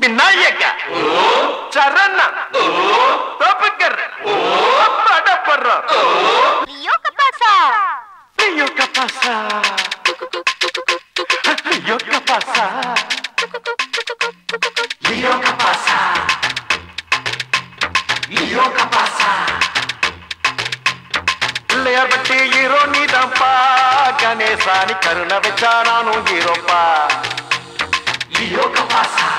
விநாயகா சரண தோப்புக்கர் படப்படுற Lio que pasa? Lio que pasa? Lio que pasa? Lio que pasa? Lio que pasa? Pillaiyar பட்டி hero நீதான்ப்பா கணேசானி கருணை வச்சா நானும் ஹீரோப்பா Lio que pasa?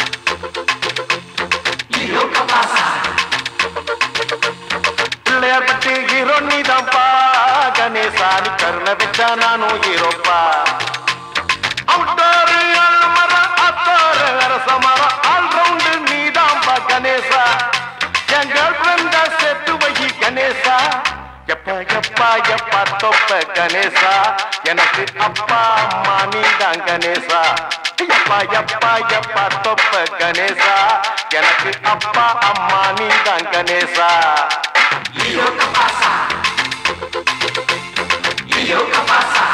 Lio que pasa? Pillaiyar பட்டி hero நீதான்ப்பா கணேசானி கருணை வச்சா நானும் ஹீரோப்பா அவுட்டாரு அல்மரம் அத்தாரு அரசமரம் ஆல்ரவுண்டு நீதான்ப்பா கணேசா என் கேர்ள் ஃப்ரெண்டா செத்து வை கணேசா எப்பா எப்பா எப்பா தொப்ப கணேசா எனக்கு அப்பா அம்மா நீதான் கணேசா எப்பா எப்பா எப்பா தொப்ப கணேசா எனக்கு அப்பா அம்மா நீதான் Ganesha Lio que pasa? Lio que pasa?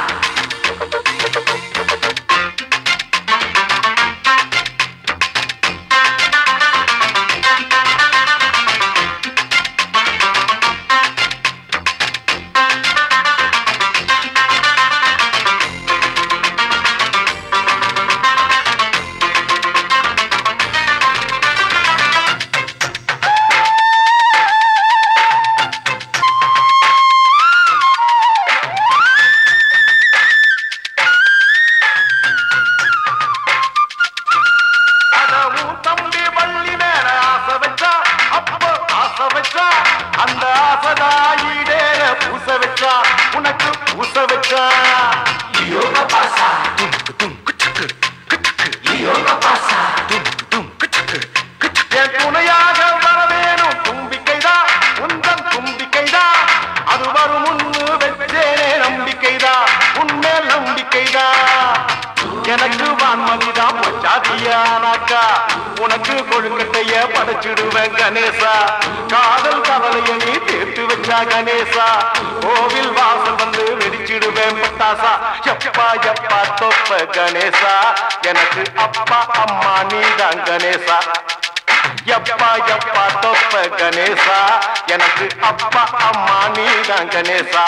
அந்த ஆசதாயிடேற பூச வச்சா உனக்கு பூச வச்சா Lio que pasa? Lio que pasa? என் துணையாக வரவேணும் தும்பிக்கைதா உந்தன் தும்பிக்கைதா அது வரும் முன்னு வச்சேனே நம்பிக்கைதா உன்மேல் நம்பிக்கைதா எனக்கு வான்மதிதா பச்சாதியானாக்கா உனக்கு கொழுக்கட்டைய படைச்சிடுவேன் கணேசா காதல் கவலைய நீ தீர்த்து வச்சா கணேசா கோவில் வாசல் வந்து வெடிச்சிடுவேன் பட்டாசா எப்பா எப்பா தொப்ப கணேசா எனக்கு அப்பா அம்மா நீதான் கணேசா எப்பா எப்பா தொப்ப கணேசா எனக்கு அப்பா அம்மா நீதான் கணேசா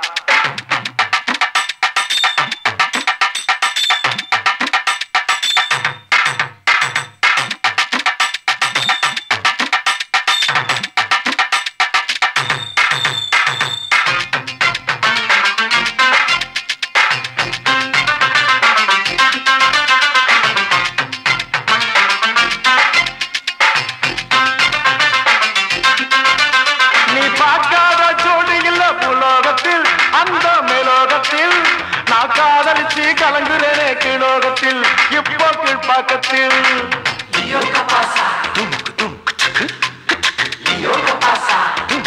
அந்த மேலோகத்தில் நான் காதலிச்சு கலங்குறேனே கீழோகத்தில் இப்போ கீழ்பாக்கத்தில் Lio que pasa? Lio que pasa?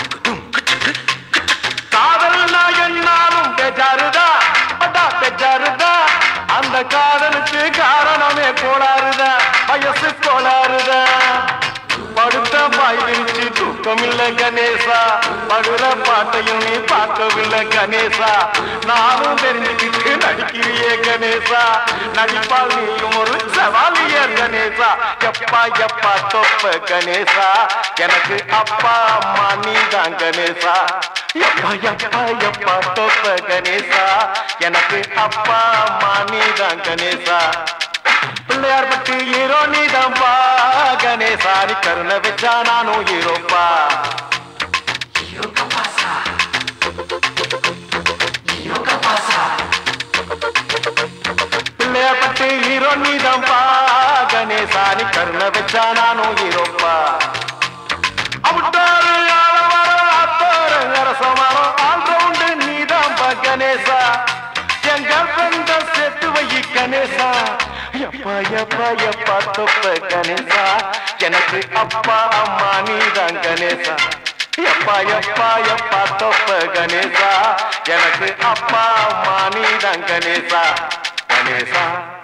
காதல் நான் என்னாலும் பெஜாருதா பட்டா பெஜாருதா அந்த காதலுக்கு காரணமே கோளாறுதா வயசு கோளாறுதா படுத்த பாய் விரிச்சு தூக்கமில்ல கணேசா படுற பாட்டையும் நீ பார்க்கவில்லை கணேசா நானும் தெரிஞ்சுக்கிட்டு நடிக்கிறியே கணேசா நடிப்பால் நீயும் ஒரு சவாலியர் கணேசா எப்பா எப்பா தொப்ப கணேசா எனக்கு அப்பா அம்மா நீதான் கணேசா எப்பா எப்பா எப்பா தொப்ப கணேசா எனக்கு அப்பா அம்மா நீதான் கணேசா பிள்ளையார் பட்டி ஹீரோ நீதான்ப்பா கணேசானி கருணை வச்சா நானும் ஹீரோப்பா Lio que pasa? Lio que pasa? Pillaiyar பட்டி ஹீரோ நீதான்ப்பா கணேசானி கருணை வச்சா நானும் ஹீரோப்பா அவுட்டாரு ஆலமரம் அத்தாரு அரசமரம் ஆல்ரவுண்டு நீதான்ப்பா கணேசா என் கேர்ள் ஃப்ரெண்ட சேர்த்து வை கணேசா எப்பா எப்பா எப்பா தொப்ப கணேசா எனக்கு அப்பா அம்மா நீதான் கணேசா எப்பா எப்பா எப்பா தொப்ப கணேசா எனக்கு அப்பா அம்மா நீதான் கணேசா கணேசா